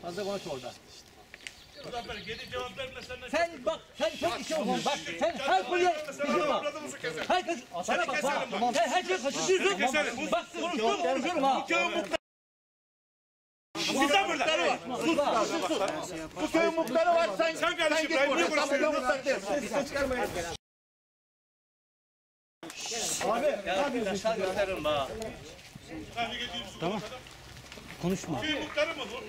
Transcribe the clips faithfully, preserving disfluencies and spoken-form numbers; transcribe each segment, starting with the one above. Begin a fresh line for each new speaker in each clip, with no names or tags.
Fazla konuş orada.
Muzaffer geri cevap vermesen de...
Sen bak, sen çok işe olmuş. Bak, sen her konuya işin var. Herkes, sana bak, bak. Sen her şey kaçışıyorsun. Bak, konuşuyorum, konuşuyorum ha.
Sizden burada.
Sus, sus, sus.
Bu köyün muhtarı var. Sen,
Sen kardeşim, ben niye konuşuyorum?
Abi, abi aşağı gösteririm ha.
Tamam.
Konuşma.
Köyün muhtarı mı bu?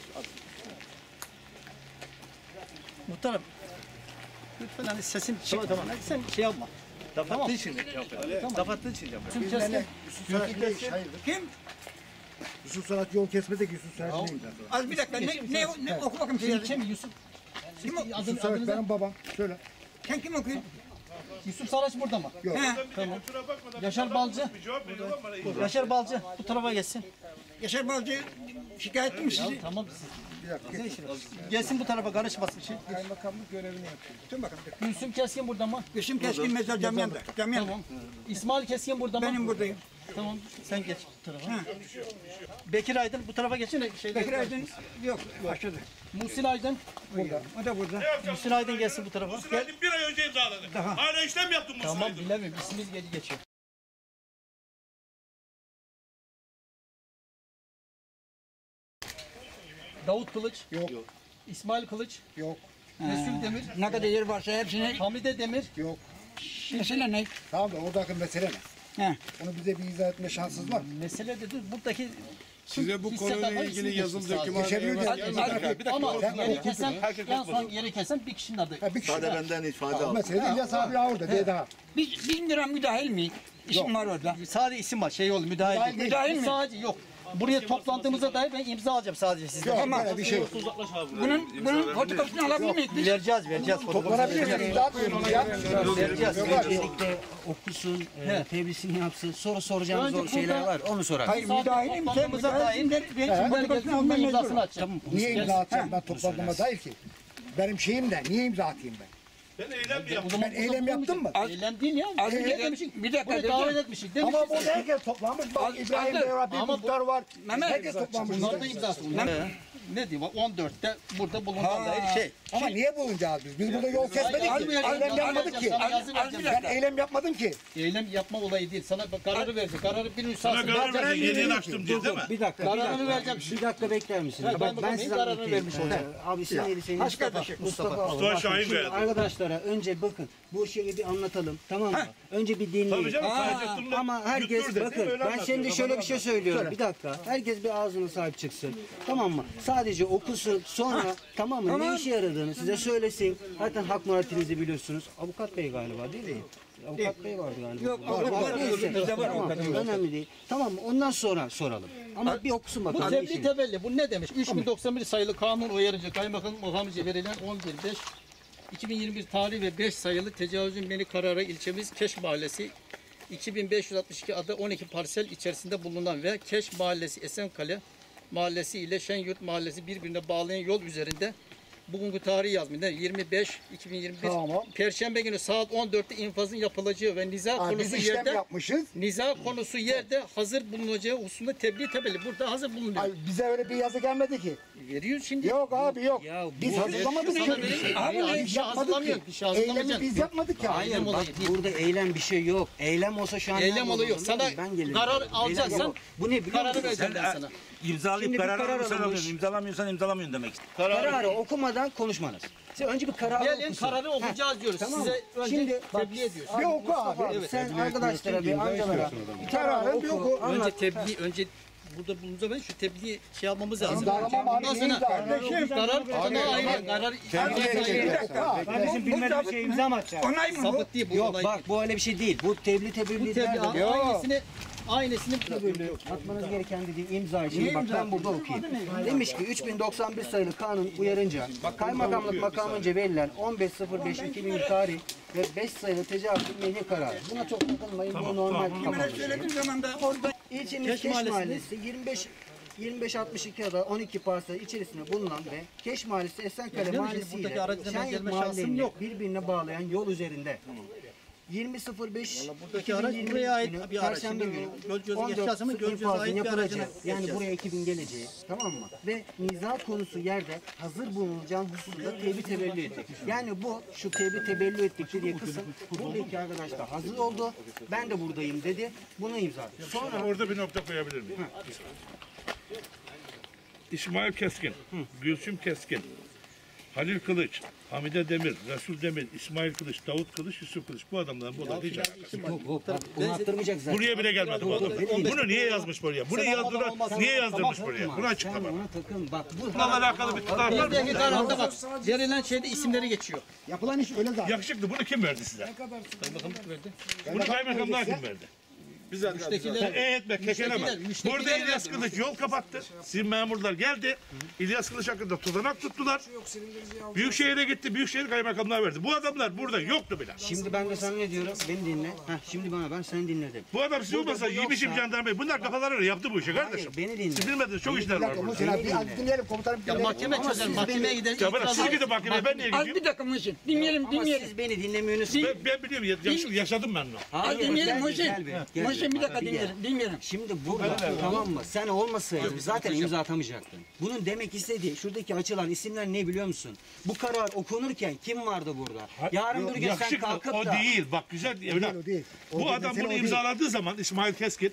Muhtarım. Lütfen hani sesim çık. Tamam, tamam. Sen şey yapma. Kapattın şimdi. Kapattın şimdi. Tüm keskin.
kim? Yusuf Sanat yol kesmedeki Yusuf Sanat neyim ben?
Az bir dakika, ne, ne, ne oku bakayım şey.
Kim Yusuf?
Kim o?
Yusuf Sanat benim babam. Söyle.
Sen kim okuyorsun?
Yusuf Saraç burada mı?
Yok.
He,
Tamam. Yaşar Balcı.
Bir cevap veriyorlar bana.
Yaşar Balcı bu tarafa geçsin.
Yaşar Balcı şikayetli mi sizi?
Tamam.
Bir dakika.
Ne işiniz? Gelsin bu tarafa karışmasın şey.
Kaymakamlık görevini yapıyor.
Dur bakalım.
Gülsüm Keskin burada mı?
Gülsüm Keskin mezar camiyanda. Camiyanda.
Tamam. İsmail Keskin burada mı?
Benim buradayım.
Tamam. Sen geç bu tarafa. Bekir Aydın bu tarafa geçin de şeyler.
Bekir Aydın yok, başladı.
Muhsin Aydın.
Burada. O da burada.
Muhsin Aydın gelsin bu tarafa.
Sıraydım bir ay önce imzaladı. Hala işlem yaptım bu
Tamam
sıraydım.
bilemiyorum. İsmimiz geri geçiyor. Davut Kılıç.
Yok.
İsmail Kılıç.
Yok.
Resul Demir.
Ne kadar yer varsa hepsini.
Hamide Demir.
Yok.
Mesela ne?
Tamam da oradaki mesele ne?
He.
Onu bize bir izah etme şansınız var mı?
Mesele de dur. Buradaki
Size bu konuyla ilgili yazılı doküman
Geçebiliyor
Hadi,
musunuz?
hadi, ama
Sen
yeri
oku.
kesen, en son yeri kesen bir kişinin adı.
Ha, bir kişi.
Sade benden ifade al.
Mesele de İlyas abi ya orada diye daha.
Biz bin lira müdahil miyiz? İsim var orada.
Sadece isim var, şey oldu, müdahil değil.
Müdahil
Biz
mi?
Sadece yok. Buraya toplantığımıza dair ben imza alacağım sadece sizden.
Yok böyle bir şey yok.
Bunun, bunun fotokopisini alabilir miyiz? biz?
Vereceğiz, vereceğiz.
Toplanabilir miyim? İmza atmıyorum ya.
Vereceğiz.
Öncelikle okusun, e, tebrisini yapsın. Sonra soracağımız
Önce
o şeyler
burada-
var. Onu sorar.
Hayır müdahilim. Sen
Toplantımıza dair
müdahilsin.
ben
Fotokopisini
fotokopisini
almam
imzasını
mecburum.
açacağım.
Niye imza atacağım ben toplantıma değil ki? Benim şeyim de niye imza atayım ben?
Ben eylem mi yaptım?
Ben eylem yaptım mı?
Eylem değil ya.
Az bir
Eylem
dakika,
demişik.
bir dakika,
Buraya
dur,
davet
dur.
etmişik. Demişik.
Ama burada herkes toplanmış. Bak İbrahim Bey var, bir
Ama bu-
muhtar var.
Mehmet.
Herkes toplanmış.
Bunların da imzası. Ne, ne diyeyim? on dörtte burada bulunan dair şey.
Ama niye bulunacağız biz? Biz burada yol kesmedik
Hayır,
ki.
hayır,
Eylem
hayır,
yapmadık ki.
sana yazı vereceğim.
Ben eylem yapmadım ki.
Eylem yapma olayı değil. Sana bak kararı verdi. Kararı bir
Sana
müsaade.
karar verecek yediğini açtım diye değil mi?
Bir dakika, bir
Kararını
dakika.
vereceğim.
Bir dakika bekler misiniz?
Ha,
Bak,
ben
ben
bakalım,
size
kararını
anlatayım.
vermiş olacağım.
Ee, abi sen neydi senin?
Hoş kardeşim.
Mustafa.
Mustafa
Bakın,
Şahin
şimdi
Bey.
arkadaşlara önce bakın. Bu şeyi bir anlatalım. Tamam mı? Önce bir dinleyin.
Tabii canım,
Aa,
sadece turnu
ama herkes
yuttur dedi,
bakın
öyle
ben
anlatıyor.
şimdi şöyle bir şey söylüyorum. Bir dakika. Herkes bir ağzına sahip çıksın. Tamam mı? Sadece okusun. Sonra tamam mı? Ne işe yaradığını size söylesin. Zaten hak muhabbetinizi biliyorsunuz. Avukat Bey galiba değil mi? Avukat Bey vardı galiba.
Yok, avukat var,
Neyse,
bizde var
tamam,
avukat.
önemli değil. Tamam mı? Ondan sonra soralım. Ama bir okusun
Bu
bakalım.
tebliğ
işini.
tebelli. Bu ne demiş? üç bin doksan bir sayılı kanun uyarınca kaymakamın makamıca verilen on bir beş iki bin yirmi bir tarih ve beş sayılı tecavüzün beni kararı ilçemiz Keş Mahallesi iki bin beş yüz altmış iki adı on iki parsel içerisinde bulunan ve Keş Mahallesi Esenkale Mahallesi ile Şenyurt Mahallesi birbirine bağlayan yol üzerinde bugünkü tarihi yazmışlar. yirmi beş iki bin yirmi bir
Tamam.
Perşembe günü saat on dörtte infazın yapılacağı ve niza
Ha, biz
konusu
işlem
yerde
yapmışız.
niza konusu yerde hazır bulunacağı hususunda tebliğ tebelli. Burada hazır bulunuyor.
Ay, bize öyle bir yazı gelmedi ki.
Veriyor şimdi.
Yok abi yok.
Ya
Biz
bu-
hazırlamadık ki.
Sana verin. Hayır,
Abi
bir
biz
şey
yapmadık
hazırlamıyor,
ki.
bir şey
Eylemi
hazırlamayacaksın.
biz yapmadık ya.
Hayır
Eylem
bak
olayı değil.
burada eylem bir şey yok. Eylem olsa şu an
Eylem
nerede
olayı yok.
olurdun,
Sana
değil mi? Ben gelirim.
karar
Eylem
alacaksan
yok. Bu ne biliyor
kararı
musun?
vereceğim ben sana.
İmzalayıp
Şimdi bir
karar
karar
alırsan
alınmış.
alıyorsun, imzalamıyorsan imzalamıyorsun demek.
Kararı okumadan konuşmanız. Siz önce bir karar
Gelin
okusun.
kararı okuyacağız diyoruz.
Tamam.
Size önce
Şimdi bak,
tebliğ ediyoruz.
Bir oku abi.
Abi, sen arkadaşlara bir amcalara bir kararı
bir
oku.
oku.
Önce
Anlat.
tebliğ, önce burada bulunca ben şu tebliğ şey yapmamız lazım.
İmzalamam abi.
Ondan sonra
İmzalamam.
karar sana ayrı karar
Bir dakika.
Kardeşim bilmediğin bir şey imza mı atacaksın?
Onay mı bu?
sabit değil bu
Yok
olay.
bak bu öyle bir şey değil. Bu tebliğ tebliğ
Bu tebliğ
nerede?
aynısını aynısını
Atmanız gereken dediğim imza için bak ben burada okuyayım. Demiş ki üç bin doksan bir sayılı kanun uyarınca kaymakamlık makamınca verilen on beş sıfır beş iki bin tarih ve beş sayılı tecavüzün nehi kararı. Buna çok takılmayın. Bu normal
Bana
tamam.
söylediğin zaman da orada
İlçemiz
Keş
Keş
Mahallesi'nde-
Mahallesi yirmi beş yirmi beş altmış iki ada on iki parsel içerisinde bulunan ve Keş Mahallesi Esenkale
Yani
Mahallesi
buradaki
ile
aracına
Şenyurt
gelme şansım
Mahallesi'ni
yok.
birbirine bağlayan yol üzerinde yirmi sıfır beş
buradaki araç buraya ait
günü,
bir araç.
Perşembe
Şimdi
günü
Gölcöz'ün
on dört
eşyası mı?
sıfır
Gölcöz'e
infazın
ait bir
yapılacağını,
aracına
yani
geçeceğiz.
buraya ekibin geleceği, tamam mı? Ve niza konusu yerde hazır bulunacağı hususunda tevbi tebellü ettik. Yani bu şu tevbi tebellü ettik dediği kısım buradaki arkadaş da hazır oldu. Ben de buradayım dedi. Bunu imza. Sonra
Orada bir nokta koyabilir miyim? İsmail Keskin, Gülsüm Keskin, Halil Kılıç, Hamide Demir, Resul Demir, İsmail Kılıç, Davut Kılıç, Yusuf Kılıç. Bu adamların bu olay hiç alakası yok.
bunu attırmayacak zaten.
Buraya bile gelmedi bu adam. Bunu niye yazmış buraya? Bunu yazdılar, niye yazdırmış buraya? Bunu açıkla
Sen
bana.
buna takın. Bak bu
Bununla alakalı bir tutar var mı?
Bizdeki kararda bak. Verilen şeyde isimleri geçiyor.
Yapılan iş öyle zaten.
Yakışıklı, bunu kim verdi size?
Kaymakamlık verdi.
Bunu kaymakamlar kim verdi?
Müştekiler
E etme, kekeleme.
Müştekiler- müştekiler
Burada İlyas
verdi.
Kılıç yol kapattı. Sizin memurlar geldi. İlyas Kılıç hakkında tutanak tuttular. Büyükşehir'e gitti. Büyükşehir kaymakamlığa verdi. Bu adamlar burada yoktu bile.
Şimdi ben de sana ne diyorum? Beni dinle. Heh, şimdi bana ben seni dinledim.
Bu adam siz olmasa yemişim jandarmayı. Bunlar kafalarıyla yaptı bu işi kardeşim.
Hayır, beni dinle.
Siz bilmediniz çok işler
Bir
var
dakika
burada.
Muhsin abi bir dinleyelim komutanım.
ya
dinleyelim.
mahkeme çözer. Mahkemeye gider.
Ya bırak
itiraz
siz
eder.
gidin bakayım ben niye
Az
gidiyorum?
bir dakika Muhsin. Dinleyelim
Ama
dinleyelim.
siz beni dinlemiyorsunuz.
Ben, ben biliyorum yaş- yaşadım ben onu.
Az
Hayır,
dinleyelim
gel bir,
Muhsin.
gel bir, gel bir.
Muhsin bir dakika
Bir gel.
dinleyelim. Dinleyelim.
Şimdi burada tamam mı? Sen olmasaydın zaten imza atamayacaktın. Bunun demek istediği şuradaki açılan isimler ne biliyor musun? Bu karar okunurken kim vardı burada? Yarın bir gün sen
Yakışıklı
kalkıp
o
da
değil. Bak güzel evlat.
o değil. O
Bu
değil,
adam
mesele
bunu
o değil.
imzaladığı zaman İsmail Keskin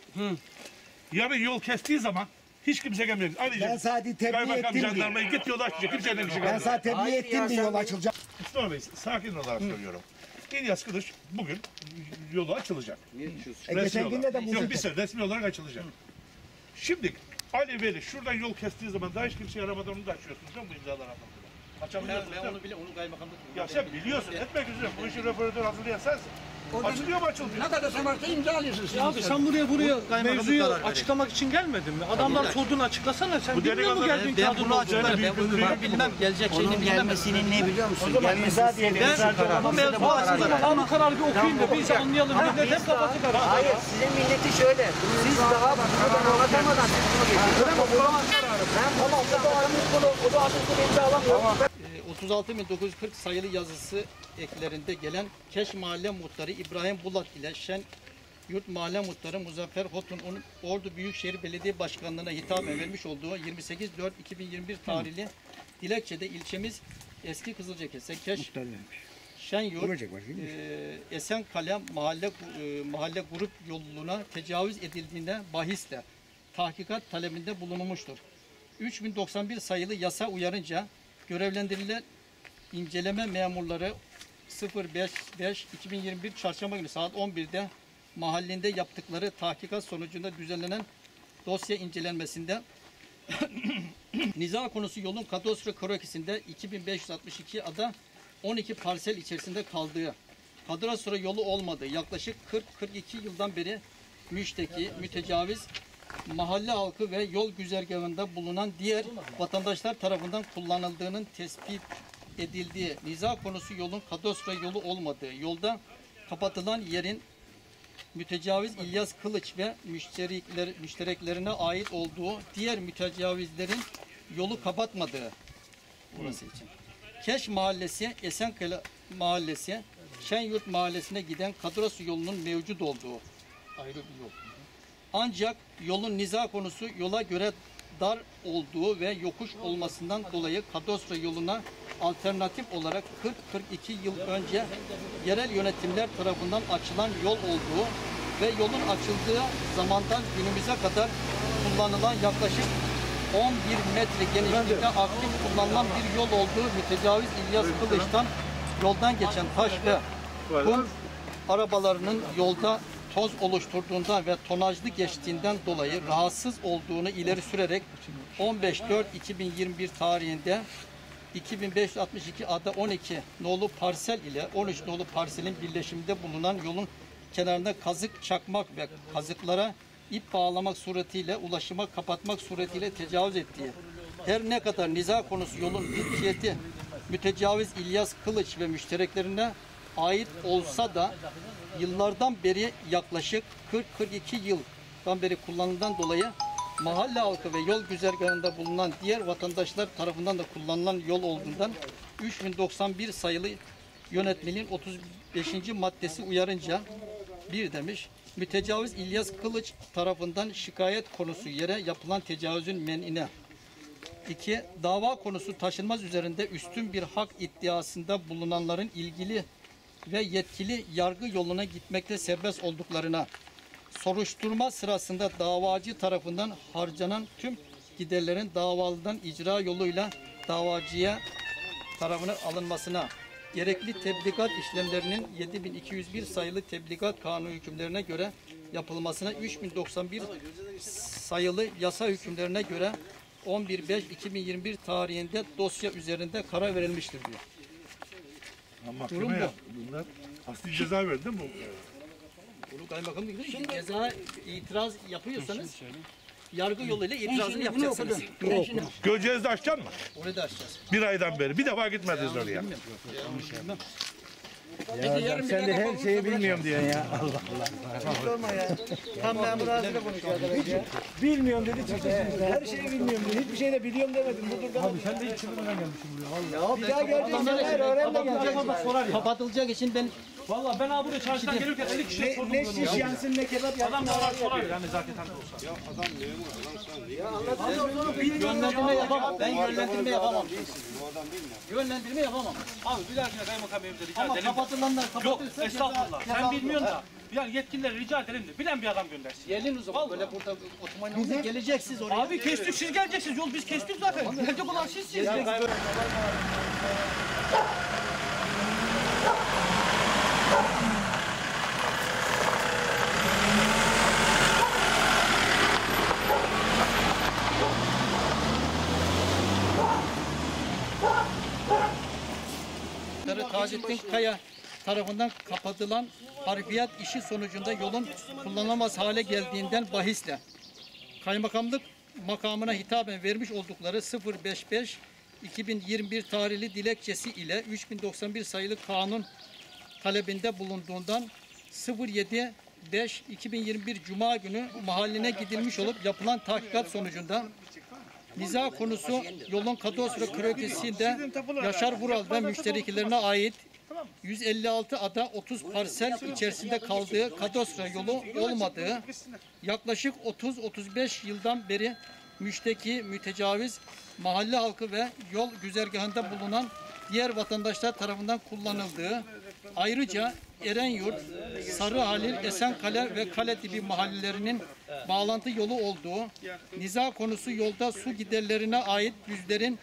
yarın yol kestiği zaman hiç kimse gelmeyecek. Arayacak.
Ben sadece tebliğ
Kaymakam
ettim diye.
jandarmayı git yolu açacak. Kimseden bir şey
Ben
gelmeyecek.
sana tebliğ
Hayır
ettim
ya,
diye
sen
yol
beni-
açılacak.
Mustafa Bey sakin olarak söylüyorum. İlyas Kılıç bugün yolu açılacak.
E,
Resmi
geçen gün de
olarak.
de
Yok
Muhsin.
bir sene resmi olarak açılacak. Şimdi Ali Veli şuradan yol kestiği zaman daha hiç kimseyi aramadan onu da açıyorsunuz değil mi bu imzalar anlamında?
Ben,
Açabiliyorsunuz
ben
değil mi?
onu bile onu kaymakamlık.
Ya sen biliyorsun etmek üzere bu işi röportör hazırlayan sensin. Açılıyor mu açılmıyor?
Ne kadar sen varsa imza alıyorsun. siz.
Abi sen buraya buraya
Kaymakamlık
mevzuyu
karar veriyor.
açıklamak için gelmedin mi? Adamlar sorduğunu açıklasana. Sen
Bu
bilmiyor mu
delikanlı-
geldiğin
Ben
kağıdın
bunu
olduğunu?
açıklarım. Ben bunu ben bilmem. Gelecek şeyini
onun
bilmem.
gelmesinin ne biliyor musun? Gelmesi
Ben bu mevzu açılır.
Kanun kararı bir okuyun da biz anlayalım.
Ama
Neden
biz
kafası
daha-
karıştı?
Hayır, sizin milleti şöyle. Siz daha buradan anlatamadan siz bunu geçiyorsunuz. Ben bunu anlatamadım. O da artık bunu imzalamıyor.
Ee, otuz altı bin dokuz yüz kırk sayılı yazısı eklerinde gelen Keş Mahalle Muhtarı İbrahim Bulat ile Şen Yurt Mahalle Muhtarı Muzaffer Hotun'un Ordu Büyükşehir Belediye Başkanlığı'na hitaben vermiş olduğu yirmi sekiz dört iki bin yirmi bir tarihli dilekçede ilçemiz Eski Kızılcakese Keş Şenyurt e, Esenkale Mahalle e, Mahalle Grup yoluna tecavüz edildiğinde bahisle tahkikat talebinde bulunulmuştur. üç bin doksan bir sayılı yasa uyarınca görevlendirilen inceleme memurları sıfır beş beş iki bin yirmi bir Çarşamba günü saat on birde mahallinde yaptıkları tahkikat sonucunda düzenlenen dosya incelenmesinde niza konusu yolun kadastro krokisinde iki bin beş yüz altmış iki ada on iki parsel içerisinde kaldığı, kadastro yolu olmadığı yaklaşık kırk kırk iki yıldan beri müşteki, mütecaviz, mahalle halkı ve yol güzergahında bulunan diğer vatandaşlar tarafından kullanıldığının tespit edildiği, niza konusu yolun kadastro yolu olmadığı, yolda kapatılan yerin mütecaviz İlyas Kılıç ve müşterekler, müştereklerine ait olduğu, diğer mütecavizlerin yolu kapatmadığı burası için. Keş Mahallesi, Esenkale Mahallesi, Şenyurt Mahallesi'ne giden kadastro yolunun mevcut olduğu ayrı bir yol. Ancak yolun niza konusu yola göre dar olduğu ve yokuş olmasından dolayı kadastro yoluna alternatif olarak kırk kırk iki yıl önce yerel yönetimler tarafından açılan yol olduğu ve yolun açıldığı zamandan günümüze kadar kullanılan yaklaşık on bir metre genişliğinde aktif kullanılan bir yol olduğu mütecaviz İlyas Kılıç'tan yoldan geçen taş ve kum arabalarının yolda toz oluşturduğundan ve tonajlı geçtiğinden dolayı rahatsız olduğunu ileri sürerek on beş dört iki bin yirmi bir tarihinde iki bin beş yüz altmış iki ada on iki nolu parsel ile on üç nolu parselin birleşiminde bulunan yolun kenarında kazık çakmak ve kazıklara ip bağlamak suretiyle ulaşıma kapatmak suretiyle tecavüz ettiği, her ne kadar niza konusu yolun mülkiyeti mütecaviz İlyas Kılıç ve müştereklerine ait olsa da yıllardan beri yaklaşık kırk kırk iki yıldan beri kullanıldığından dolayı mahalle halkı ve yol güzergahında bulunan diğer vatandaşlar tarafından da kullanılan yol olduğundan üç bin doksan bir sayılı yönetmenin otuz beşinci maddesi uyarınca bir demiş. Mütecaviz İlyas Kılıç tarafından şikayet konusu yere yapılan tecavüzün men'ine. İki, dava konusu taşınmaz üzerinde üstün bir hak iddiasında bulunanların ilgili ve yetkili yargı yoluna gitmekte serbest olduklarına, soruşturma sırasında davacı tarafından harcanan tüm giderlerin davalıdan icra yoluyla davacıya tarafına alınmasına, gerekli tebligat işlemlerinin yedi bin iki yüz bir sayılı tebligat kanunu hükümlerine göre yapılmasına, üç bin doksan bir sayılı yasa hükümlerine göre on bir Beş iki bin yirmi bir tarihinde dosya üzerinde karar verilmiştir diyor.
Ama
Durum
mahkeme
bu.
yaptı bunlar. Asli ceza verdi mi bu?
Bunu kaymakamlık gibi şimdi ceza itiraz yapıyorsanız yargı yoluyla itirazını yapacaksınız.
Gölcezde açacaksın mı?
Orayı da açacağız.
Bir aydan beri. Bir defa gitmediniz oraya.
Bilmiyorum.
Sen de her şeyi bilmiyorum diyorsun ya. Allah
Tam memur ağzıyla konuşuyor arkadaş ya.
Bilmiyorum dedi çıktı. Her şeyi bilmiyorum dedi. Hiçbir şey de biliyorum demedim. Bu durda. Abi
Sen de hiç çılgından gelmişsin buraya.
Ya bir daha geleceksin. Hayır öğren de geleceksin.
Sorar ya.
Kapatılacak için ben
Valla ben abi buraya çarşıdan gelirken elli kişiye sordum.
Ne şiş yansın ne kebap yansın.
Adam sorar sorar yani nezaketen de olsa.
yönlendirme yapamam. Ben yönlendirme yapamam. Yönlendirme yapamam.
Abi bir dahakine kaymakam evimize rica
Ama
edelim.
kapatılanlar
Yok
kapatırsa
estağfurullah.
ceza-
Sen bilmiyorsun da. Yani yetkilileri rica edelim de bilen bir adam göndersin.
Gelin o zaman böyle burada otomatik geleceksiniz oraya.
Abi kestik siz geleceksiniz. Yol biz kestik zaten. Gelecek olan sizsiniz.
Taceddin Kaya tarafından kapatılan harfiyat işi sonucunda yolun kullanılamaz hale geldiğinden bahisle kaymakamlık makamına hitaben vermiş oldukları sıfır beş beş iki bin yirmi bir tarihli dilekçesi ile üç bin doksan bir sayılı kanun talebinde bulunduğundan sıfır yedi beş iki bin yirmi bir Cuma günü mahalline gidilmiş olup yapılan tahkikat sonucunda niza konusu yolun kadastro krokisinde Yaşar Vural ve müşterikilerine ait yüz elli altı ada otuz parsel içerisinde kaldığı kadastro yolu olmadığı, yaklaşık otuz otuz beş yıldan beri müşteki, mütecaviz, mahalle halkı ve yol güzergahında bulunan diğer vatandaşlar tarafından kullanıldığı, ayrıca Erenyurt, Sarıhalil, Esenkale ve Kaledibi mahallelerinin bağlantı yolu olduğu, niza konusu yolda su giderlerine ait düzlerin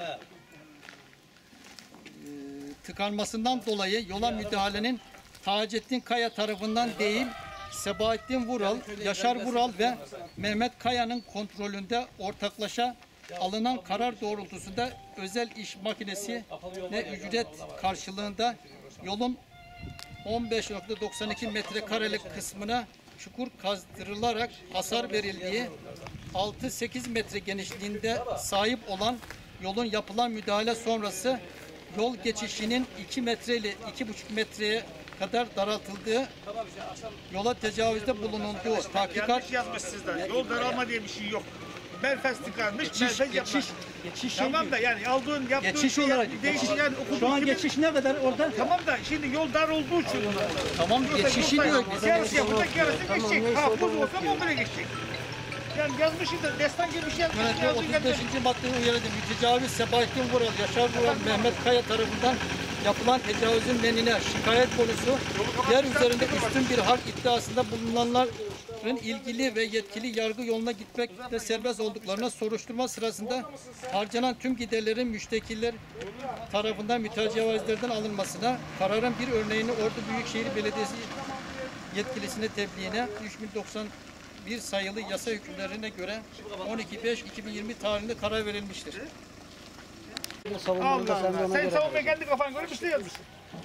tıkanmasından dolayı yola müdahalenin Taceddin Kaya tarafından değil, Sebahattin Vural, Yaşar Vural ve Mehmet Kaya'nın kontrolünde ortaklaşa alınan karar doğrultusunda özel iş makinesi ne ücret karşılığında yolun on beş nokta doksan iki metrekarelik kısmına çukur kazdırılarak hasar verildiği, altı sekiz metre genişliğinde sahip olan yolun yapılan müdahale sonrası yol geçişinin iki metre ile iki buçuk metreye kadar daraltıldığı, yola tecavüzde bulunulduğu tahkikat
Yanlış yazmış sizden. Yol daralma diye bir şey yok. Belfast tıkanmış,
geçiş,
Belfast yapma.
geçiş, geçiş şey
Tamam da yani aldığın, yaptığın
geçiş
şey
olarak
değişik
geçiş.
yani okuduğun
Şu an
gibi-
geçiş ne kadar orada?
Tamam da şimdi yol dar olduğu için.
Tamam
Yoksa
geçişi
yol dar-
diyor.
Yarısı yapacak, yarısı geçecek. Ha buz olsa bu böyle geçecek. Yani yazmışım da destan gibi bir şey yazmışım.
Yönetmen
Yazdığı
otuz
geldi.
beşinci maddeyi uyarıcı mütecaviz Sebahattin Vural, Yaşar Vural, Mehmet Kaya tarafından yapılan tecavüzün menine şikayet konusu yer üzerinde üstün bir hak iddiasında bulunanların ilgili ve yetkili yargı yoluna gitmekte serbest olduklarına, soruşturma sırasında harcanan tüm giderlerin müştekiler tarafından mütecavizlerden alınmasına, kararın bir örneğini Ordu Büyükşehir Belediyesi yetkilisine tebliğine üç bin doksan bir sayılı yasa hükümlerine göre on iki Beş iki bin yirmi tarihinde karar verilmiştir.
Allah Allah. Sen savunmaya kendi kafan göre bir şey yazmışsın.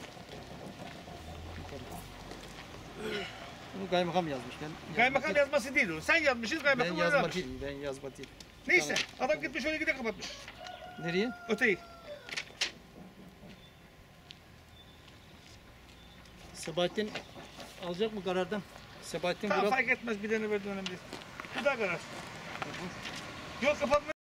Bunu kaymakam yazmış. Ben,
Kaymakam yazması değil o. Sen yazmışsın,
ben
kaymakam
yazma
yazmış.
değil. Ben yazma değil.
Neyse. Adam gitmiş öyle gide kapatmış.
Nereye?
Öteyi.
Sebahattin alacak mı karardan? Sebahattin
Tamam
Vural
fark etmez bir tane verdi önemli değil. Bu da karar. Yol kapatma.